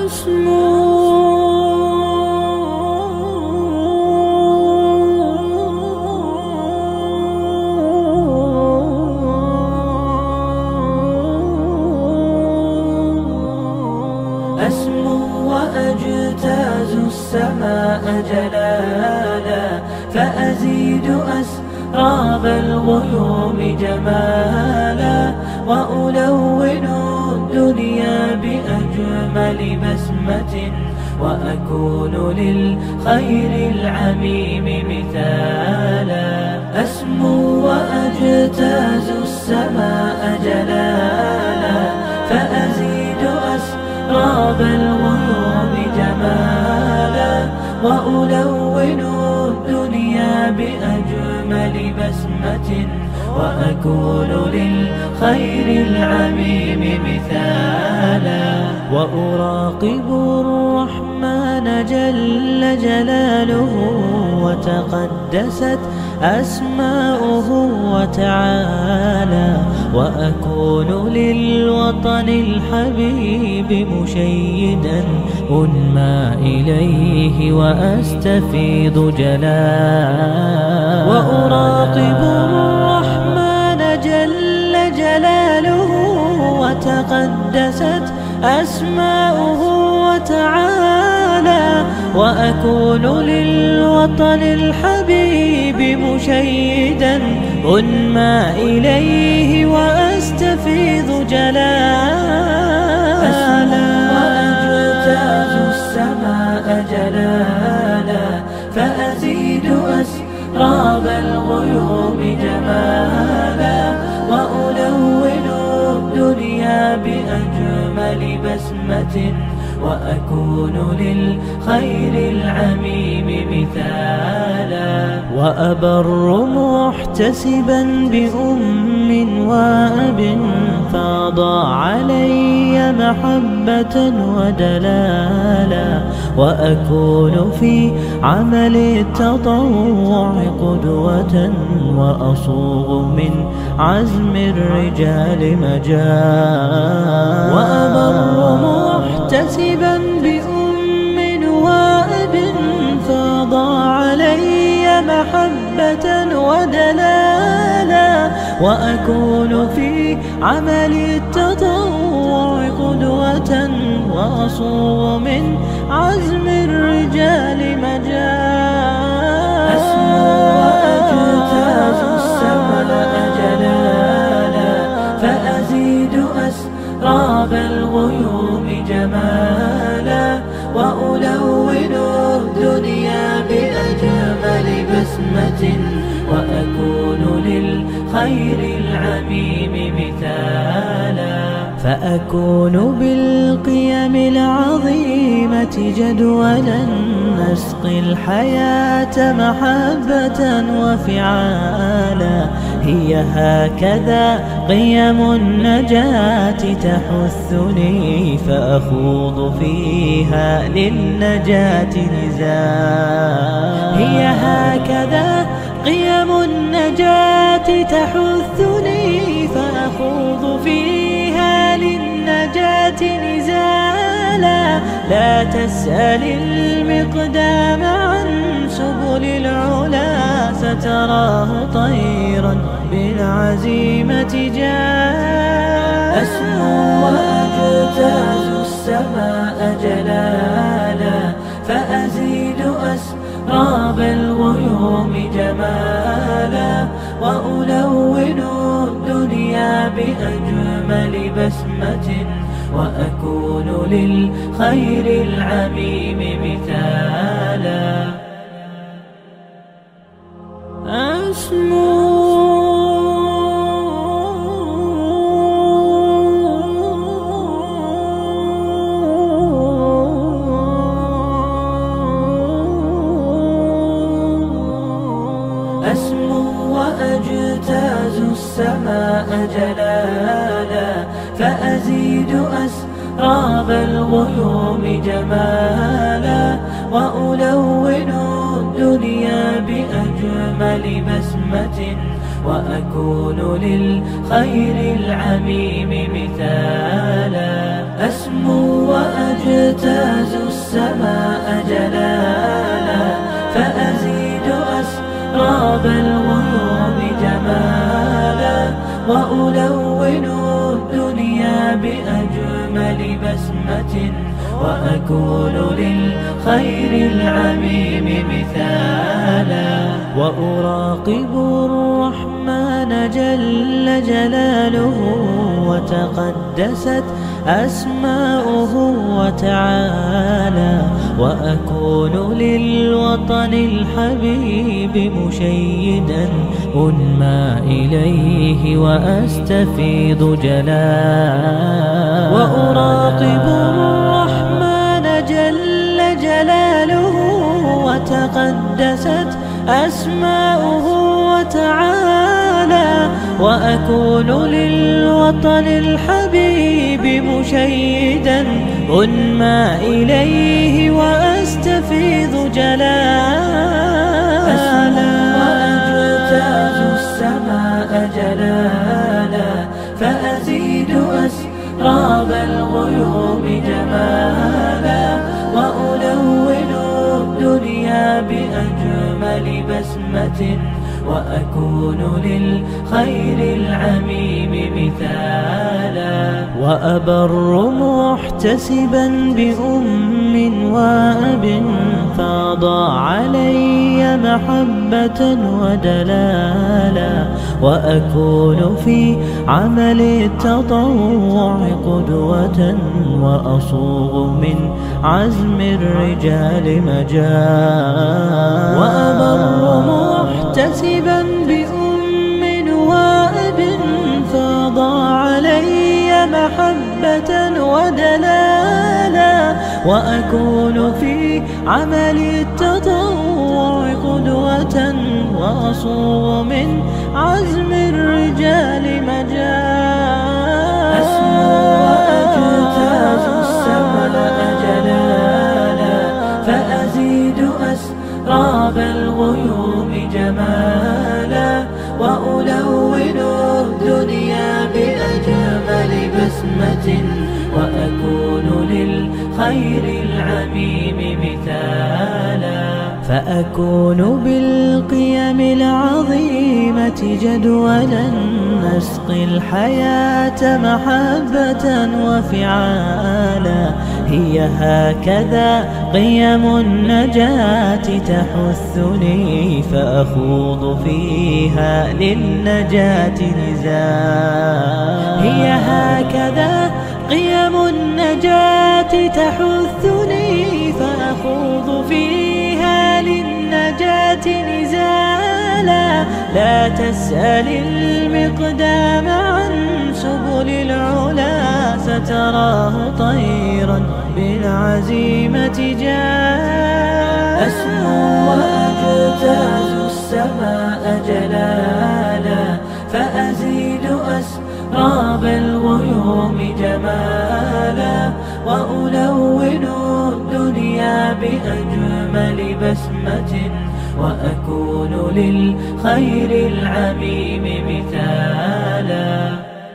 أسمو وأجتاز السماء جلالا، فأزيد أسراب الغيوم جمالا، وألون الدنيا بأجمل بسمة، وأكون للخير العميم مثالا. أسمو وأجتاز السماء جلالا، فأزيد أسراب الغيوم جمالا، وألون الدنيا بأجمل بسمة، وأكون للخير العميم مثالا. وأراقب الرحمن جل جلاله، وتقدست أسماؤه وتعالى، وأكون للوطن الحبيب مشيدا أنمى إليه وأستفيض جلالا. وأراقب الرحمن جل جلاله، وتقدست أسماؤه وتعالى، وأكون للوطن الحبيب مشيدا أنمى إليه وأستفيض جلالا. أسمو وأجتاز السماء جلالا، فأزيد أسراب الغيوم جمالا، وألون الدنيا بأجمل بسمة، وأكون للخير العميم مثالا. وأبر محتسبا بأم وأب، فاض علي محبة ودلالا، وأكون في عمل التطوع قدوة، وأصوغ من عزم الرجال مجالا. وأبر محتسبا بأم وأب، فاض علي محبة ودلالا، وأكون في عمل التطوع قدوة، وأصوغ من عزم الرجال مجالا. أسمو وأجتاز السماء جلالا، فأزيد أسراب الغيوم جمالا، وألون الدنيا بأجمل بسمة، وأكون للخير العميم مثالا. فأكون بالقيم العظيمة جدولا، نسقي الحياة محبة وفعالا. هي هكذا قيم النجاة تحثني، فأخوض فيها للنجاة نزالا. هي هكذا قيم النجاة تحثني، فأخوض فيها للنجاة نزالا. لا تسأل المقدام عن سبل العلا، ستراه طيرا بالعزيمة جالا. أسمو وأجتاز السماء جلالا، فأزيد أسراب الغيوم جمالا، وألون الدنيا بأجمل بسمة، وأكون للخير العميم مثالا. أسمو وأجتاز السماء جلالا، فأزيد أسراب الغيوم جمالا، وألون الدنيا بأجمل بسمة، وأكون للخير العميم مثالا. أسمو وأجتاز السماء جلالا فأزيد أسراب الغيوم جمالا وألون الدنيا بأجمل بسمة وأكون للخير العميم مثالا وأراقب الرحمن جل جلاله وتقدست أسماؤه وتعالى وأكون للوطن الحبيب مشيدا أنمى إليه وأستفيض جلالا وأراقب الرحمن جل جلاله وتقدست أسماؤه وتعالى وأكون للوطن الحبيب مشيدا أنمى إليه وأستفيض جلالا وأجتاز السماء جلالا فأزيد أسراب الغيوم جمالا وألون الدنيا بأجمل بسمة وأكون للخير العميم مثالا وأبر محتسبا بأم وأب فاض علي محبة ودلالا وأكون في عمل التطوع قدوة وأصوغ من عزم الرجال مجال وأبر محتسبا بأم وأب فاض علي محبة ودلالا وأكون في عمل التطوع قدوة وأصوغ من عزم الرجال مجال أسمو وأجتاز السماء جلالا فأزيد أسراب الغيوم جمالا وألون الدنيا بأجمل بسمة وأكون للخير العميم مثالا فأكون بالقيم العظيمة جدولا نسقي الحياة محبة وفعالا هي هكذا قيم النجاة تحثني فأخوض فيها للنجاة نزالا هي هكذا قيم النجاة تحثني فأخوض فيها للنجاة نزالا لا تسأل المقدام عن سبل العلا ستراه طيرا بالعزيمة جاء أسمو وأجتاز السماء جلالا فأزيد أسراب الغيوم جمالا وألون الدنيا بأجمل بسمة وأكون للخير العميم مثالا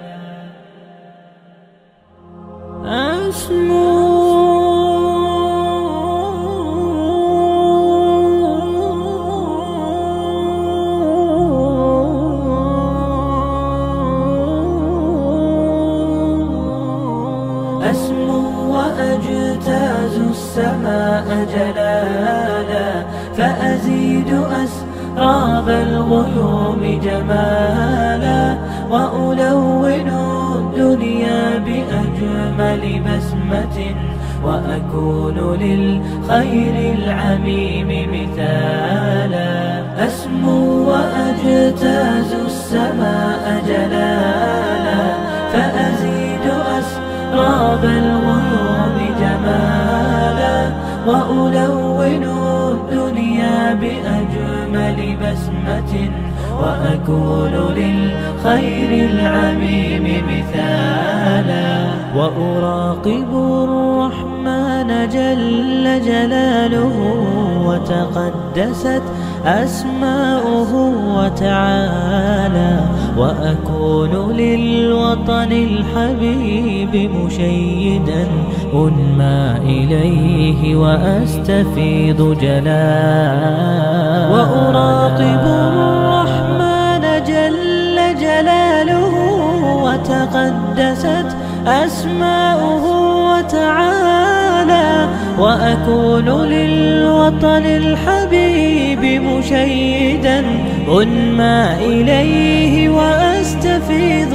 أسمو وأجتاز السماء جلالا فأزيد أسراب الغيوم جمالا وألون الدنيا بأجمل بسمة وأكون للخير العميم مثالا أسمو وأجتاز السماء جلالا فأزيد أسراب الغيوم جمالا وألون الدنيا بأجمل بسمة وأكون للخير العميم مثالا وأراقب الرحمن جل جلاله وتقدست أسماؤه وتعالى وأكون للوطن الحبيب مشيدا أنمى إليه وأستفيض جلالا. وأراقب الرحمن جل جلاله وتقدست أسماؤه وتعالى، وأكون للوطن الحبيب مشيدا أنمى إليه وأستفيض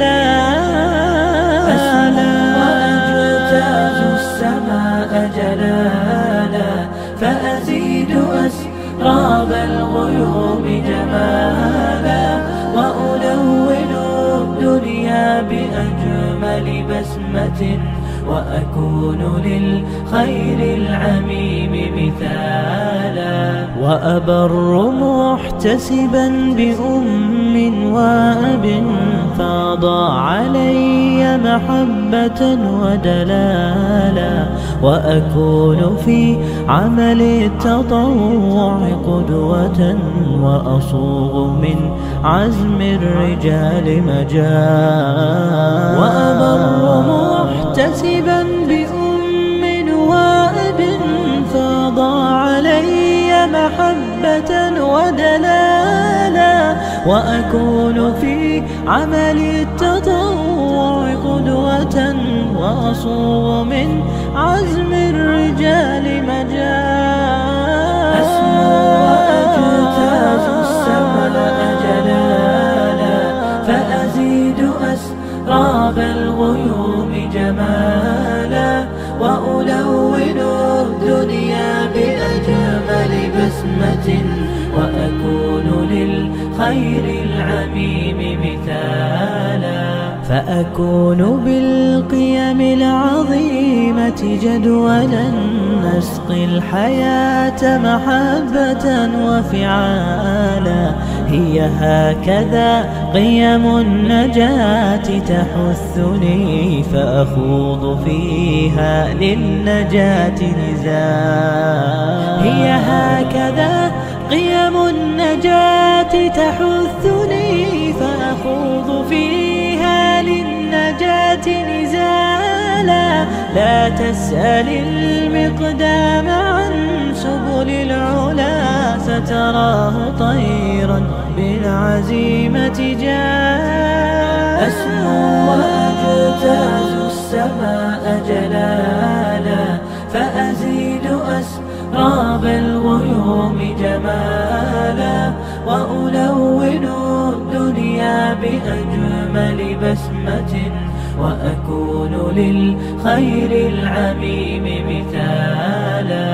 جلالا. وأجتاز السماء جلالا، فأزيد أسراب الغيوم جمالا، وألون الدنيا بأجمل بسمة، وأكون للخير العميم مثالا. وأبر محتسبا بأم وأب فاض علي محبة ودلالا، وأكون في عمل التطوع قدوة، وأصوغ من عزم الرجال مجالا. وأبر محتسبا بأم وأب فاض علي محبة ودلالا، وأكون في عمل التطوع قدوة، وأصوغ من عزم الرجال مجالا. أسمو وأجتاز السماء جلالا، فأزيد أسراب الغيوم جمالا، وألون الدنيا بأجمل بسمة، وأكون للخير العميم مثالا. فأكون بالقيم العظيمة جدولا نسقي الحياة محبة وفعالا. هي هكذا قيم النجاة تحثني، فأخوض فيها للنجاة نزالا. هي هكذا قيم النجاة تحثني، فأخوض فيها للنجاة نزالا. لا تسأل المقدام عن سبل العلا، ستراه طيرا بالعزيمة جالا. أسمو وأجتاز السماء جلالا، فأزيد أسراب الغيوم جمالا، وألون الدنيا بأجمل بسمة، وأكون للخير العميم مثالا.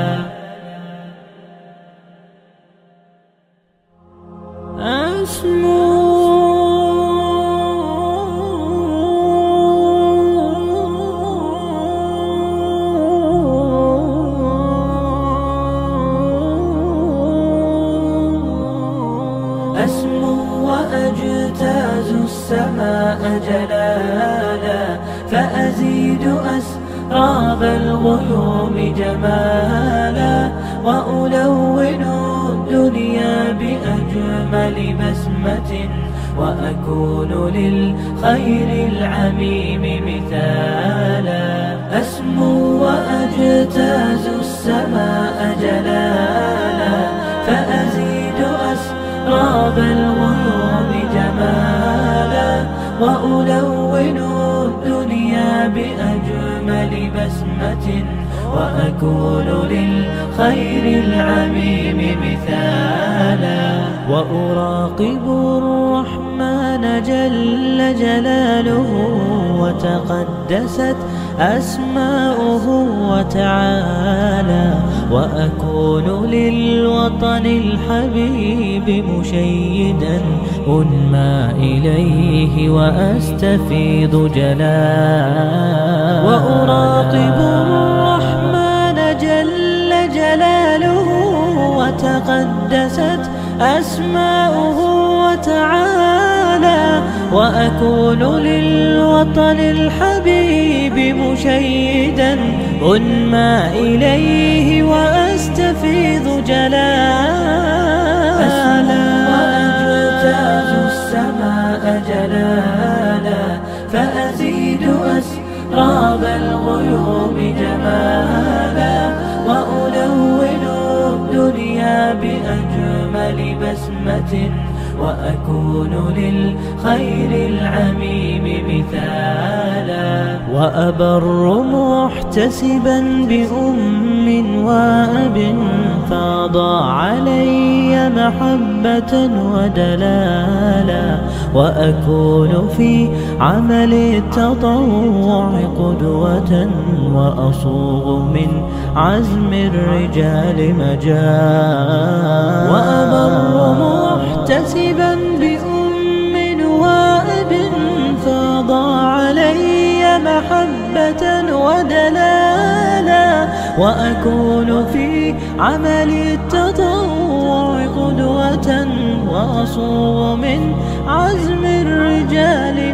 أسمو وأجتاز السماء جلالا، فأزيد أسراب الغيوم جمالا، وألون الدنيا بأجمل بسمة، وأكون للخير العميم مثالا. أسمو وأجتاز السماء جلالا، فأزيد أسراب الغيوم جمالا، وألون الدنيا بأجمل بسمة، وأكون للخير العميم مثالا. وأراقب الرحمن جل جلاله وتقدست أسماؤه وتعالى، وأكون للوطن الحبيب مشيدا أنمى إليه وأستفيض جلالا. وأراقب الرحمن جل جلاله وتقدست أسماؤه وتعالى، وأكون للوطن الحبيب مشيدا أنمى إليه وأستفيض جلالا. وأجتاز السماء جلالا، فأزيد أسراب أسراب الغيوم جمالا وألون الدنيا بأجمل بسمة وأكون للخير العميم مثالا وأبر محتسبا بأم وأب فاض علي محبة ودلالا وأكون في عمل التطوع قدوة وأصوغ من عزم الرجال مجالا وأبر محتسبا بأم وأب فاض علي محبة ودلالا وأكون في عمل التطوع قدوة وأصوغ من عزم الرجال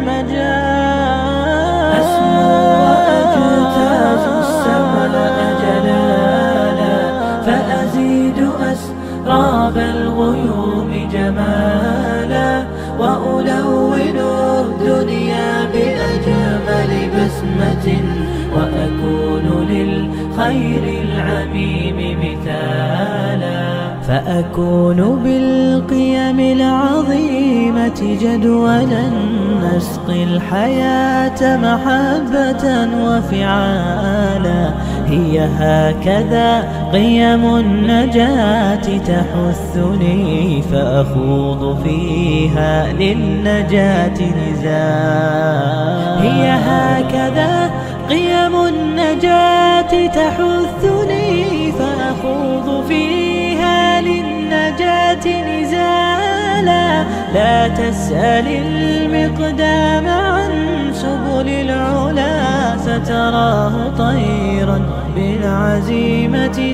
مجالا أسمو وأجتاز السماء جلالا فأزيد أسراب الغيوم جمالا وألون الدنيا بأجمل بسمة وأكون للخير العميم مثالا فأكون بالقيم العظيمة جدولا نسقي الحياة محبة وفعالا هي هكذا قيم النجاة تحثني فأخوض فيها للنجاة نزالا هي هكذا قيم النجاة تحثني فأخوض فيها للنجاة نزالا لا تسأل المقدام عن سبل العلا ستراه طيرا بالعزيمة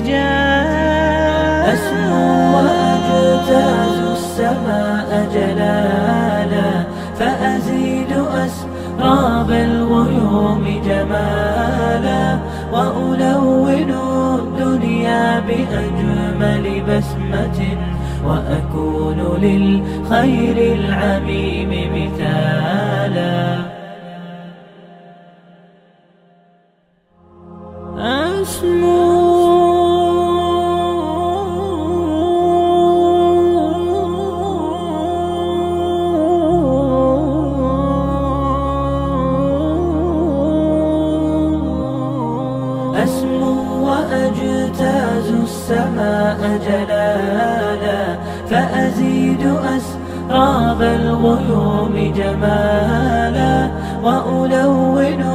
جاء أسمو وأجتاز السماء جلالا فأزيد أسراب الغيوم جمالا وألون الدنيا بأجمل بسمة وأكون للخير العميم مثالا أسمو وأجتاز السماء جلالا فأزيد أسراب الغيوم جمالا وألون